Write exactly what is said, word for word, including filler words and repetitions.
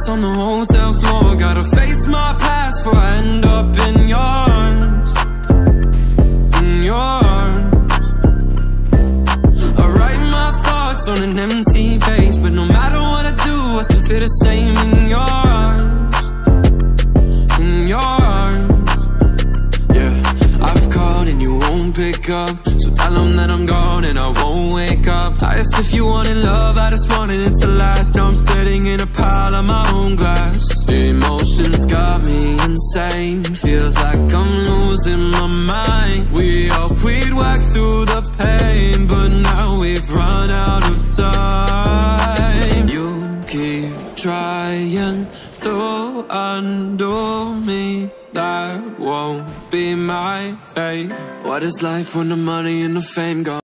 glass on the hotel floor. Gotta face my past before I end up in your arms, in your arms. I write my thoughts on an empty page, but no matter what I do, I still feel the same in your arms, in your arms. Yeah, I've called and you won't pick up, so tell them that I'm gone and I won't wake up. I asked if you wanted love, I just wanted it to last. Now I'm sitting in a pile of my own glass. The emotions got me insane, feels like I'm losing my mind. We hoped we'd work through the pain, but now we've run out of time. You keep trying to undo me, that won't be my fate. What is life when the money and the fame gone?